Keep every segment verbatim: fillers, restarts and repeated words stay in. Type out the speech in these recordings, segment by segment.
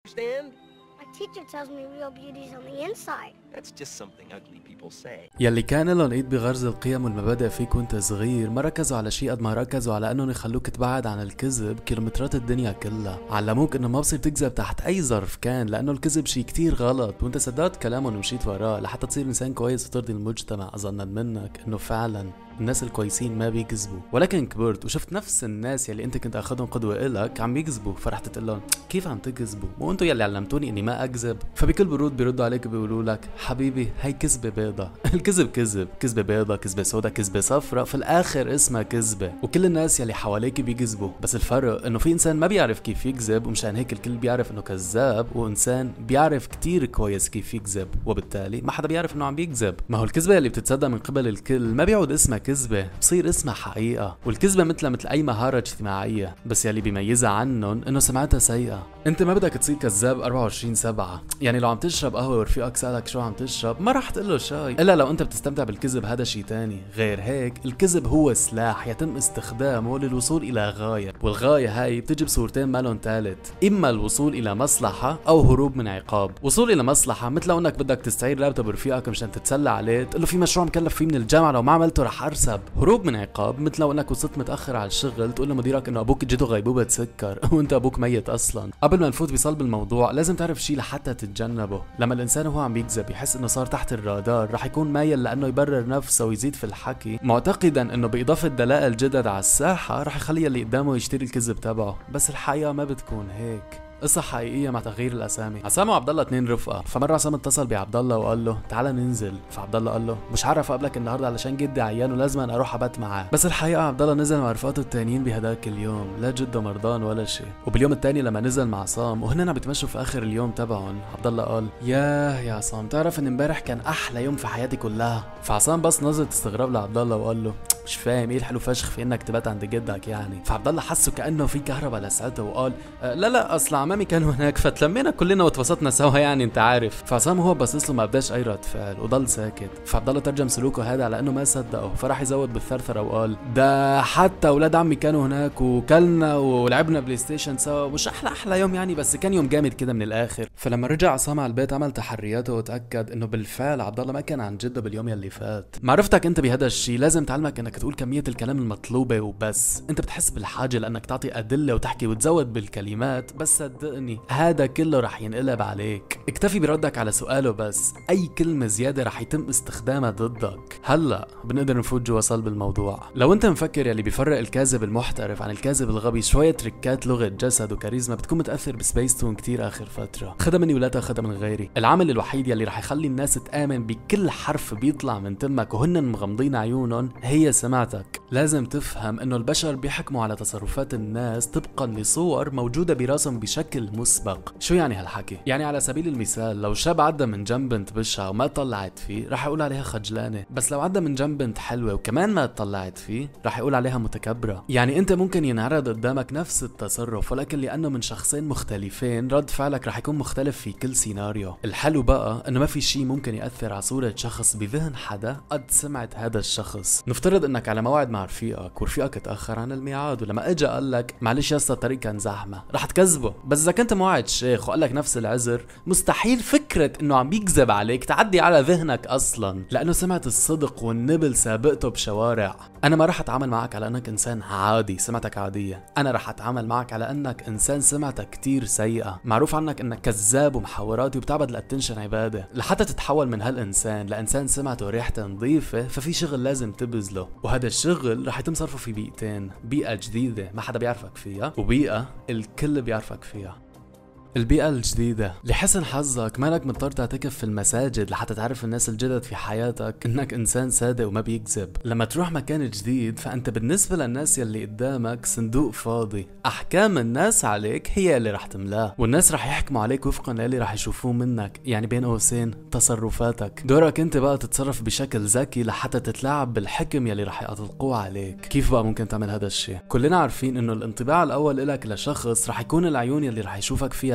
My teacher tells me real beauty's on the inside. That's just something ugly people say. يلي كان لهم ايد بغرز القيم والمبادئ فيك وانت صغير ما ركزوا على شيء قد ما ركزوا على انهم يخلوك تبعد عن الكذب كيلومترات الدنيا كلها. علموك انه ما بصير تكذب تحت اي ظرف كان، لانه الكذب شيء كتير غلط، وانت صدقت كلامهم ومشيت وراه لحتى تصير انسان كويس وترضي المجتمع، ظنا منك انه فعلا الناس الكويسين ما بيكذبوا. ولكن كبرت وشفت نفس الناس يلي انت كنت اخذهم قدوه الك عم بيكذبوا، فرحت تقول لهم كيف عم تكذبوا؟ مو انتم يلي علمتوني اني ما اكذب؟ فبكل برود بيردوا عليك بيقولوا لك حبيبي هي كذبه بيضة. الكذب كذب، كذبه بيضة، كذبه سودا، كذبه صفراء، في الاخر اسمها كذبه، وكل الناس يلي حواليك بيكذبوا. بس الفرق انه في انسان ما بيعرف كيف يكذب، ومشان هيك الكل بيعرف انه كذاب، وانسان بيعرف كتير كويس كيف يكذب، وبالتالي ما حدا بيعرف انه عم بيكذب. ما هو الكذبه اللي بتتصدق من قبل الكل ما بيعود اسمها كذبه، بصير اسمها حقيقه. والكذبه مثلها مثل اي مهاره اجتماعيه، بس يلي بيميزها عنهم انه سمعتها سيئه. انت ما بدك تصير كذاب أربعة وعشرين سبعة، يعني لو عم تشرب قهوه ورفيقك سالك شو عم تشرب ما راح تقول له شاي، الا لو انت بتستمتع بالكذب هذا شيء تاني. غير هيك الكذب هو سلاح يتم استخدامه للوصول الى غايه، والغايه هاي بتجي بصورتين مالهم ثالث، اما الوصول الى مصلحه او هروب من عقاب. وصول الى مصلحه مثل لو انك بدك تستعير لابتوب رفيقك مشان تتسلى عليه، تقول له في مشروع مكلف فيه من الجامعه لو ما عملته رح ارسب. هروب من عقاب مثل لو انك وصلت متاخر على الشغل، تقول لمديرك انه ابوك جته غيبوبه سكر وانت ابوك ميت اصلا. قبل ما نفوت بصلب الموضوع لازم تعرف شيء لحتى تتجنبه. لما الانسان وهو عم بيكذب يحس انه صار تحت الرادار، رح يكون مايل لانه يبرر نفسه ويزيد في الحكي، معتقدا انه باضافه دلائل جدد على الساحه رح يخلي اللي قدامه يشتري الكذب تبعه. بس الحقيقه ما بتكون هيك. قصة حقيقية مع تغيير الأسامي. عصام وعبد الله اتنين رفقة، فمرة عصام اتصل بعبد الله وقال له تعال ننزل، فعبد الله قال له مش عارف اقابلك النهارده علشان جدي عيان ولازم أنا اروح ابات معاه. بس الحقيقة عبد الله نزل مع رفقاته التانيين بهداك اليوم، لا جده مرضان ولا شيء. وباليوم الثاني لما نزل مع عصام وهن عم بيتمشوا في اخر اليوم تبعهم، عبد الله قال ياه يا عصام تعرف ان امبارح كان احلى يوم في حياتي كلها. فعصام بس نظرة استغراب لعبد الله وقال له مش فاهم ايه الحلو فشخ في انك تبات عند جدك يعني. فعبد الله حسه كانه في كهرباء لسعته وقال أه لا لا اصل عمامي كانوا هناك فتلمينا كلنا واتبسطنا سوا يعني انت عارف. فعصام هو باصص له ما بداش اي رد فعل وضل ساكت. فعبد الله ترجم سلوكه هذا على انه ما صدقه، فراح يزود بالثرثره وقال ده حتى اولاد عمي كانوا هناك وكلنا ولعبنا بلاي ستيشن سوا، مش احلى احلى يوم يعني بس كان يوم جامد كده من الاخر. فلما رجع عصام على البيت عمل تحرياته وتاكد انه بالفعل عبد الله ما كان عن جده باليوم يلي فات. معرفتك انت بهذا الشيء لازم تعلمك انك تقول كميه الكلام المطلوبه وبس. انت بتحس بالحاجه لانك تعطي ادله وتحكي وتزود بالكلمات، بس صدقني هذا كله رح ينقلب عليك. اكتفي بردك على سؤاله بس، اي كلمه زياده رح يتم استخدامها ضدك. هلا بنقدر نفوت جوا صلب الموضوع. لو انت مفكر يلي بيفرق الكاذب المحترف عن الكاذب الغبي شويه تركات لغه جسد وكاريزما، بتكون متاثر بسبيستون كتير اخر فتره. خدها مني ولا تاخدها من غيري. العامل الوحيد يلي رح يخلي الناس تامن بكل حرف بيطلع من تمك وهن مغمضين عيونهم هي سمعتك. لازم تفهم انه البشر بيحكموا على تصرفات الناس طبقا لصور موجوده براسهم بشكل مسبق. شو يعني هالحكي؟ يعني على سبيل المثال لو شاب عدى من جنب بنت بشعه وما طلعت فيه رح يقول عليها خجلانه، بس لو عدى من جنب بنت حلوه وكمان ما طلعت فيه رح يقول عليها متكبره. يعني انت ممكن ينعرض قدامك نفس التصرف، ولكن لانه من شخصين مختلفين رد فعلك رح يكون مختلف في كل سيناريو. الحلو بقى انه ما في شيء ممكن ياثر على صوره شخص بذهن حدا قد سمعه هذا الشخص. نفترض انك على موعد مع رفيقك ورفيقك تاخر عن الميعاد، ولما اجى قال لك معلش يا اسطى الطريق كان زحمه، رح تكذبه. بس اذا كنت موعد شيخ وقال لك نفس العذر، مستحيل فكره انه عم بيكذب عليك تعدي على ذهنك اصلا، لانه سمعت الصدق والنبل سابقته بشوارع. انا ما رح اتعامل معك على انك انسان عادي سمعتك عاديه، انا رح اتعامل معك على انك انسان سمعتك كتير سيئه، معروف عنك انك كذاب ومحوراتي وبتعبد الاتنشن عباده. لحتى تتحول من هالانسان لانسان سمعته ريحته نظيفه، ففي شغل لازم تبذله، وهذا الشغل رح يتم صرفه في بيئتين، بيئه جديده ما حدا بيعرفك فيها، وبيئه الكل بيعرفك فيها. البيئة الجديدة، لحسن حظك مالك مضطر تعتكف في المساجد لحتى تعرف الناس الجدد في حياتك انك انسان صادق وما بيكذب. لما تروح مكان جديد فانت بالنسبة للناس يلي قدامك صندوق فاضي، احكام الناس عليك هي اللي رح تملاه، والناس رح يحكموا عليك وفقا للي رح يشوفوه منك، يعني بين قوسين تصرفاتك. دورك انت بقى تتصرف بشكل ذكي لحتى تتلاعب بالحكم يلي رح يطلقوه عليك. كيف بقى ممكن تعمل هذا الشيء؟ كلنا عارفين انه الانطباع الاول لك لشخص رح يكون العيون يلي رح يشوفك فيها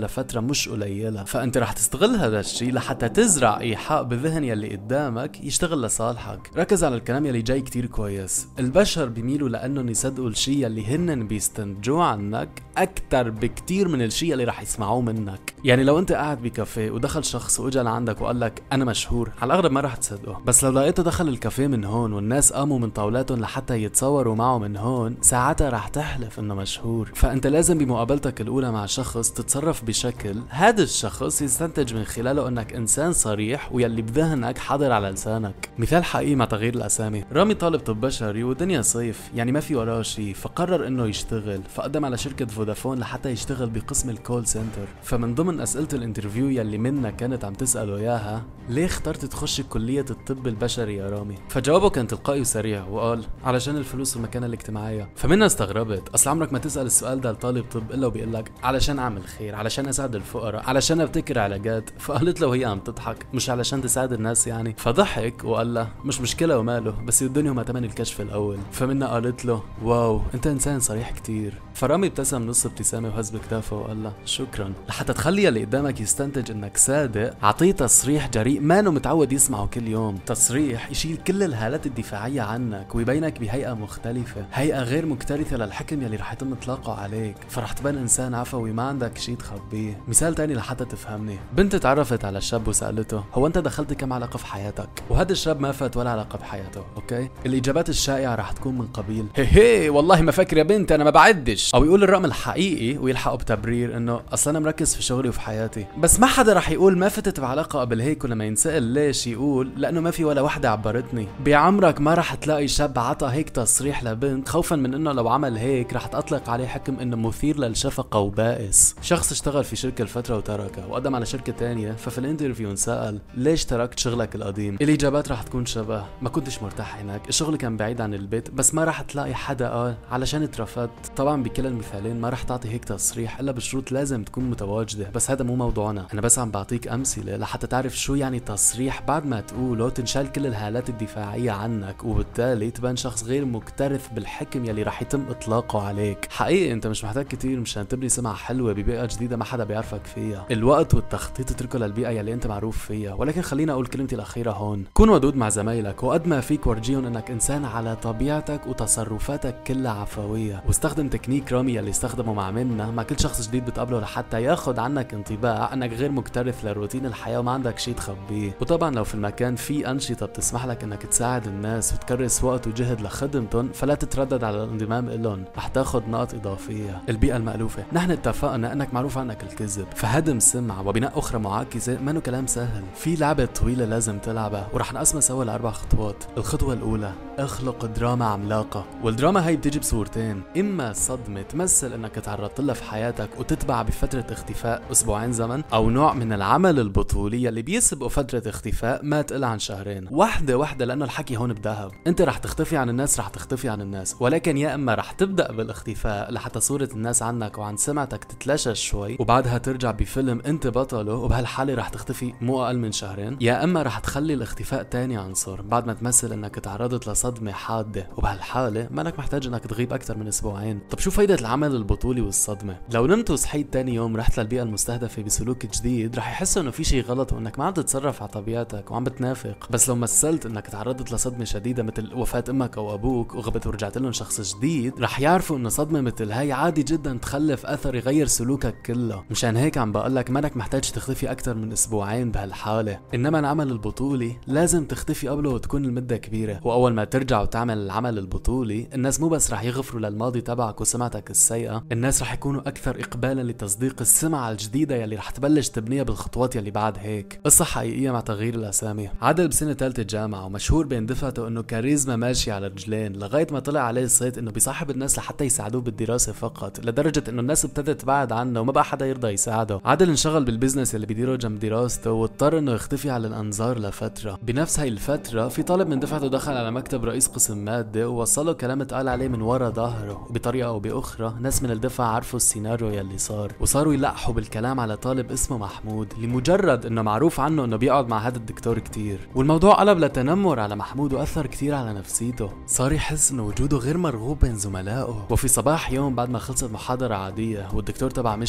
لفترة مش قليلة، فانت رح تستغل هذا الشيء لحتى تزرع ايحاء بذهن يلي قدامك يشتغل لصالحك. ركز على الكلام يلي جاي كتير كويس. البشر بيميلوا لانهم يصدقوا الشيء يلي هن بيستنتجوه عنك اكتر بكتير من الشيء اللي رح يسمعوه منك. يعني لو انت قاعد بكافيه ودخل شخص واجا لعندك وقال لك انا مشهور، على الاغلب ما رح تصدقه، بس لو لقيته دخل الكافيه من هون والناس قاموا من طاولاتهم لحتى يتصوروا معه من هون، ساعتها رح تحلف انه مشهور. فانت لازم بمقابلتك الاولى مع شخص تتصرف بشكل هذا الشخص يستنتج من خلاله انك انسان صريح ويلي بذهنك حاضر على لسانك. مثال حقيقي مع تغيير الاسامي. رامي طالب طب بشري والدنيا صيف، يعني ما في وراه شيء، فقرر انه يشتغل، فقدم على شركة فودافون لحتى يشتغل بقسم الكول سنتر. فمن ضمن اسئلة الانترفيو يلي منا كانت عم تسأله اياها: ليه اخترت تخش كلية الطب البشري يا رامي؟ فجوابه كان تلقائي وسريع وقال: علشان الفلوس والمكانة الاجتماعية. فمنا استغربت، اصل عمرك ما تسأل السؤال ده لطالب طب الا وبيقول لك علشان اعمل خير، علشان اساعد الفقراء، علشان ابتكر علاجات. فقالت له وهي عم تضحك: مش علشان تساعد الناس يعني؟ فضحك وقال له: مش مشكلة وماله، بس يدوني ما تمن الكشف الاول. فمنا قالت له: واو انت انسان صريح كتير. فرامي ابتسم نص ابتسامة وهز بكتافه وقال له: شكرا. لحتى تخلي اللي قدامك يستنتج انك صادق، اعطيه تصريح جريء ما انه متعود يسمعه كل يوم، تصريح يشيل كل الهالات الدفاعية عنك ويبينك بهيئة مختلفة، هيئة غير مكترثة للحكم يلي رح يتم اطلاقه عليك، فرح تبان انسان عفوي ما عندك شي تخبيه. مثال تاني لحتى تفهمني. بنت تعرفت على الشاب وسألته: هو انت دخلت كم علاقة في حياتك؟ وهذا الشاب ما فات ولا علاقة بحياته، اوكي؟ الاجابات الشائعة رح تكون من قبيل: هي هي والله ما فاكر يا بنت انا ما بعدش، او يقول الرقم الحقيقي ويلحقوا بتبرير انه اصلا انا مركز في شغلي وفي حياتي. بس ما حدا رح يقول ما فتت بعلاقة قبل هيك، ولما ينسأل ليش يقول لانه ما في ولا وحدة عبرتني. بعمرك ما رح تلاقي شاب عطى هيك تصريح لبنت خوفا من انه لو عمل هيك رح تطلق عليه حكم انه مثير للشفقة وبائس. شخص اشتغل في شركة لفترة وتركها وقدم على شركة تانية، ففي الانترفيو انسأل: ليش تركت شغلك القديم؟ الاجابات رح تكون شبه: ما كنتش مرتاح هناك، الشغل كان بعيد عن البيت. بس ما رح تلاقي حدا قال علشان اترفدت. طبعا بكل المثالين ما رح تعطي هيك تصريح الا بشروط لازم تكون متواجدة، بس هذا مو موضوعنا. انا بس عم بعطيك امثلة لحتى تعرف شو يعني تصريح بعد ما تقوله تنشال كل الهالات الدفاعية عنك، وبالتالي تبان شخص غير مكترث بالحكم يلي رح يتم اطلاقه عليك. حقيقي انت مش محتاج كتير مشان تبني سمعة حلوة ببيئة جديدة ما حدا بيعرفك فيها. الوقت والتخطيط اتركه للبيئة يلي انت معروف فيها. ولكن خلينا اقول كلمتي الاخيرة هون: كون ودود مع زمايلك، وقد ما فيك ورجيهم انك انسان على طبيعتك وتصرفاتك كلها عفوية. واستخدم تكنيك رامي يلي استخدمه مع منا مع كل شخص جديد بتقابله لحتى ياخد عنك انطباع انك غير مكترث لروتين الحياة وما عندك شي تخبيه. وطبعا لو في المكان في انشطة بتسمح لك انك تساعد الناس وتكرس وقت وجهد لخدمتهم، فلا تتردد على الانضمام لهم، رح تاخد نقط اضافية. البيئة المألوفة. نحن اتفقنا انك معروف عنك الكذب، فهدم سمعة وبناء اخرى معاكسة ما انه كلام سهل. في لعبة طويلة لازم تلعبها ورح نقسمها سوا لاربع خطوات. الخطوة الاولى: اخلق دراما عملاقة. والدراما هي بتجي بصورتين: اما صدمة تمثل انك تعرضت لها في حياتك وتتبع بفترة اختفاء اسبوعين زمن، او نوع من العمل البطولي اللي بيسبقوا فترة اختفاء ما تقل عن شهرين. واحدة واحدة، لانه الحكي هون بذهب. انت رح تختفي عن الناس، رح تختفي عن الناس، ولكن يا اما رح تبدأ بالاختفاء لحتى صورة الناس عنك وعن سمعتك تتلاشى شوي، وبعدها ترجع بفيلم انت بطله، وبهالحالة رح تختفي مو اقل من شهرين. يا اما رح تخلي الاختفاء تاني عنصر بعد ما تمثل انك تعرضت لصدمة حادة، وبهالحالة مالك محتاج انك تغيب اكثر من اسبوعين. طب شو فايدة العمل البطولي والصدمة؟ لو نمت وصحيت تاني يوم رحت للبيئة المستهدفة بسلوك جديد، رح يحسوا انه في شيء غلط وانك ما عم تتصرف على طبيعتك وعم بتنافق. بس لو مثلت انك تعرضت لصدمة شديدة مثل وفاة امك او ابوك وغبت ورجعت لهم شخص جديد، رح يعرفوا انه صدمة مثل هاي عادي جدا تخلف اثر يغير سلوكك كله. مشان هيك عم بقول لك مانك محتاج تختفي اكثر من اسبوعين بهالحالة. انما العمل البطولي لازم تختفي قبله وتكون المدة كبيرة، واول ما ترجع وتعمل العمل البطولي الناس مو بس رح يغفروا للماضي تبعك وسمعتك السيئة، الناس رح يكونوا اكثر اقبالا لتصديق السمعة الجديدة يلي رح تبلش تبنيها بالخطوات يلي بعد هيك. قصة حقيقية مع تغيير الاسامي. عادل بسنة ثالثة جامعة ومشهور بين دفعته انه كاريزما ماشي على رجلين، لغاية ما طلع عليه الصيت انه بيصاحب الناس لحتى يساعدوه بالدراسة فقط، لدرجة انه الناس ابتدت تبعد عنه وما بقى حدا يرضى يساعده. عادل انشغل بالبزنس اللي بيديره جنب دراسته واضطر انه يختفي على الانظار لفترة. بنفس هاي الفترة في طالب من دفعته دخل على مكتب رئيس قسم مادة ووصله كلام اتقال عليه من ورا ظهره، وبطريقة او باخرى ناس من الدفعة عرفوا السيناريو يلي صار وصاروا يلقحوا بالكلام على طالب اسمه محمود لمجرد انه معروف عنه انه بيقعد مع هذا الدكتور كتير. والموضوع قلب لتنمر على محمود واثر كتير على نفسيته، صار يحس انه وجوده غير مرغوب بين زملائه. وفي صباح يوم بعد ما خلصت محاضرة عادية والدكتور تبع مشي من القسم،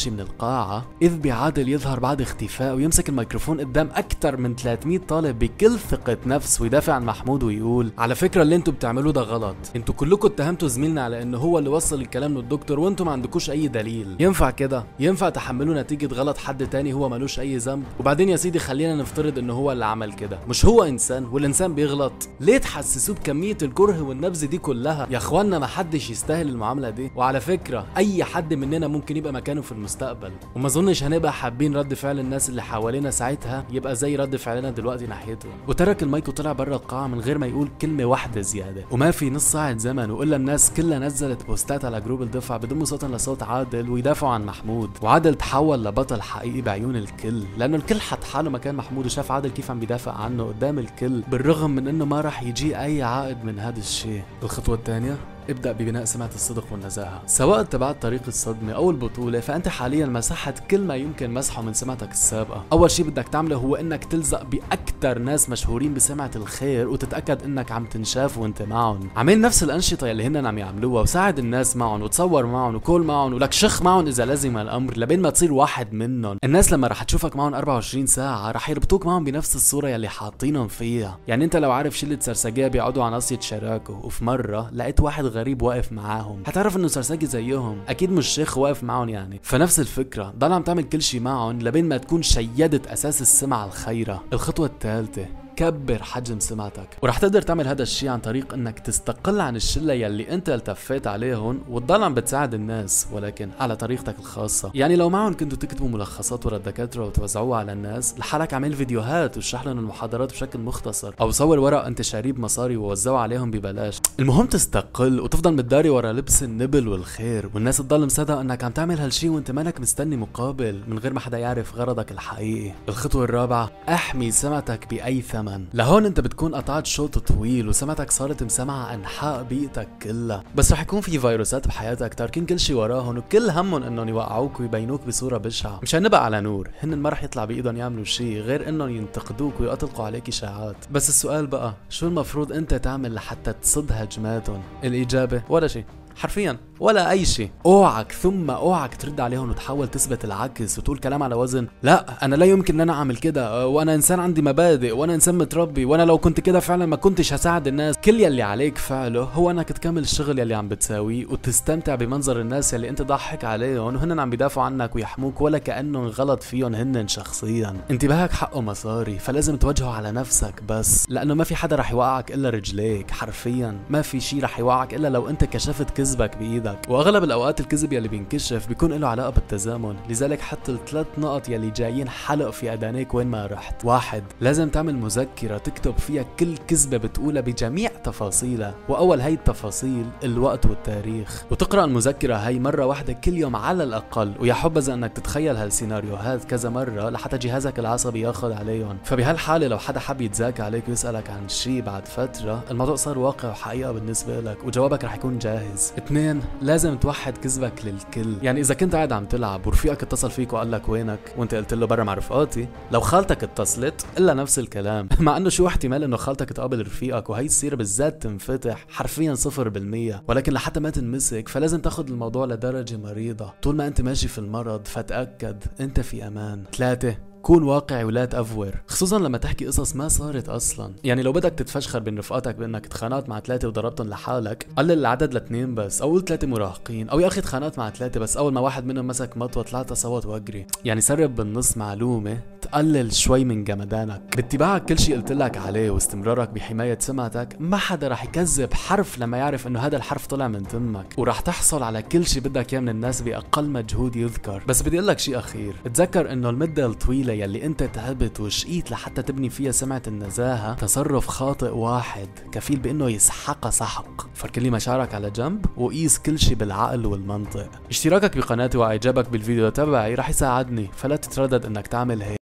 القاعة إذ بعادل يظهر بعد اختفاء ويمسك الميكروفون قدام أكثر من ثلاثمية طالب بكل ثقة نفس ويدافع عن محمود ويقول على فكرة اللي انتوا بتعملوه ده غلط، انتوا كلكم اتهمتوا زميلنا على انه هو اللي وصل الكلام للدكتور وانتوا ما عندكوش اي دليل. ينفع كده؟ ينفع تحملوا نتيجة غلط حد تاني هو ملوش اي ذنب؟ وبعدين يا سيدي خلينا نفترض انه هو اللي عمل كده، مش هو انسان والانسان بيغلط؟ ليه تحسسوه بكمية الكره والنبذ دي كلها؟ يا اخوانا ما حدش يستاهل المعاملة دي، وعلى فكرة اي حد مننا ممكن يبقى مكانه في المستقبل، وما اظنش هنبقى حابين رد فعل الناس اللي حوالينا ساعتها يبقى زي رد فعلنا دلوقتي ناحيته. وترك المايك وطلع بره القاعة من غير ما يقول كلمة واحدة زيادة. وما في نص ساعة زمن والا الناس كلها نزلت بوستات على جروب الدفعة بضموا صوتا لصوت عادل ويدافعوا عن محمود، وعادل تحول لبطل حقيقي بعيون الكل، لانه الكل حط حاله مكان محمود وشاف عادل كيف عم بيدافع عنه قدام الكل، بالرغم من انه ما راح يجي اي عائد من هذا الشيء. الخطوة الثانية، ابدأ ببناء سمعة الصدق والنزاهة. سواء اتبعت طريق الصدمة أو البطولة فأنت حاليا مسحت كل ما يمكن مسحه من سمعتك السابقة. أول شيء بدك تعمله هو إنك تلزق بأكثر ناس مشهورين بسمعة الخير وتتأكد إنك عم تنشاف وأنت معهم. عمل نفس الأنشطة اللي هن عم يعملوها وساعد الناس معهم وتصور معهم وكول معهم ولك شخ معهم إذا لازم الأمر لبين ما تصير واحد منهم. الناس لما رح تشوفك معهم أربعة وعشرين ساعة رح يربطوك معهم بنفس الصورة يلي حاطينهم فيها. يعني أنت لو عارف شلة سرسجية بيقعدوا على ناصية شراكه وفي مرة لقيت واحد غريب واقف معاهم، هتعرف انه سرسجي زيهم، اكيد مش شيخ واقف معهم يعني. فنفس الفكره، ضل عم تعمل كل شيء معهم لبين ما تكون شيدت اساس السمعه الخيره. الخطوه الثالثه، كبر حجم سمعتك، ورح تقدر تعمل هذا الشيء عن طريق انك تستقل عن الشله يلي انت التفيت عليهم وتضل عم بتساعد الناس ولكن على طريقتك الخاصه. يعني لو معهم كنتوا تكتبوا ملخصات ورا الدكاتره وتوزعوها على الناس، لحالك عمل فيديوهات واشرح لهم المحاضرات بشكل مختصر، او صور ورق انتشاري بمصاري ووزعوا عليهم ببلاش. المهم تستقل وتفضل متداري ورا لبس النبل والخير، والناس تضل مصدقه انك عم تعمل هالشيء وانت مانك مستني مقابل من غير ما حدا يعرف غرضك الحقيقي. الخطوه الرابعه، احمي سمعتك باي ثمن. لهون انت بتكون قطعت شوط طويل وسمعتك صارت مسمعة انحاء بيئتك كلها، بس رح يكون في فيروسات بحياتك تاركين كل شيء وراهم وكل همهم انهم يوقعوك ويبينوك بصورة بشعة. مش هنبقى على نور، هن ما رح يطلع بايدهم يعملوا شيء غير انهم ينتقدوك ويطلقوا عليك اشاعات. بس السؤال بقى، شو المفروض انت تعمل لحتى تصد هجماتهم؟ الاجابة ولا شيء، حرفيا ولا اي شيء. اوعك ثم اوعك ترد عليهم وتحاول تثبت العكس وتقول كلام على وزن لا انا لا يمكن ان انا اعمل كده، وانا انسان عندي مبادئ، وانا انسان متربي، وانا لو كنت كده فعلا ما كنتش هساعد الناس. كل يلي عليك فعله هو انك تكمل الشغل يلي عم بتساويه وتستمتع بمنظر الناس يلي انت ضحك عليهم وهن عم بيدافعوا عنك ويحموك ولا كانهم غلط فيهم هن شخصيا. انتباهك حقه مصاري، فلازم توجهه على نفسك بس، لانه ما في حدا رح يوقعك الا رجليك. حرفيا ما في شيء رح يوقعك الا لو انت كشفت كذبك بايدك، واغلب الاوقات الكذب يلي بينكشف بيكون له علاقه بالتزامن. لذلك حط الثلاث نقط يلي جايين حلق في اذانيك وين ما رحت. واحد، لازم تعمل مذكره تكتب فيها كل كذبه بتقولها بجميع تفاصيلها، واول هي التفاصيل الوقت والتاريخ، وتقرا المذكره هي مره واحده كل يوم على الاقل، ويا حبذا انك تتخيل هالسيناريوهات كذا مره لحتى جهازك العصبي ياخذ عليهم. فبهالحاله لو حدا حب يتذاكى عليك ويسالك عن شيء بعد فتره، الموضوع صار واقع وحقيقه بالنسبه لك وجوابك رح يكون جاهز. اثنين، لازم توحد كذبك للكل. يعني اذا كنت قاعد عم تلعب ورفيقك اتصل فيك وقال لك وينك وانت قلت له برا مع رفقاتي، لو خالتك اتصلت الا نفس الكلام مع انه شو احتمال انه خالتك تقابل رفيقك وهي تصير بالذات تنفتح حرفيا صفر بالمية، ولكن لحتى ما تنمسك فلازم تاخذ الموضوع لدرجه مريضه. طول ما انت ماشي في المرض فتاكد انت في امان. ثلاثة، كون واقعي ولا تأفور، خصوصا لما تحكي قصص ما صارت اصلا. يعني لو بدك تتفشخر بين رفقاتك بانك تخانقت مع ثلاثه وضربتهم لحالك، قلل العدد لاثنين بس، او قول ثلاثه مراهقين، او يا اخي تخانقت مع ثلاثه بس اول ما واحد منهم مسك مطوه طلعت اصوت واجري. يعني سرب بالنص معلومه تقلل شوي من جمدانك. باتباعك كل شيء قلت لك عليه واستمرارك بحمايه سمعتك، ما حدا رح يكذب حرف لما يعرف انه هذا الحرف طلع من تمك، ورح تحصل على كل شيء بدك اياه من الناس باقل مجهود يذكر. بس بدي اقول لك شيء اخير، تذكر انه المده الطويله يلي انت تعبت وشقيت لحتى تبني فيها سمعة النزاهة تصرف خاطئ واحد كفيل بانه يسحقها سحق. فركلي مشاعرك على جنب وقيس كل شيء بالعقل والمنطق. اشتراكك بقناتي واعجابك بالفيديو تبعي رح يساعدني، فلا تتردد انك تعمل هيك.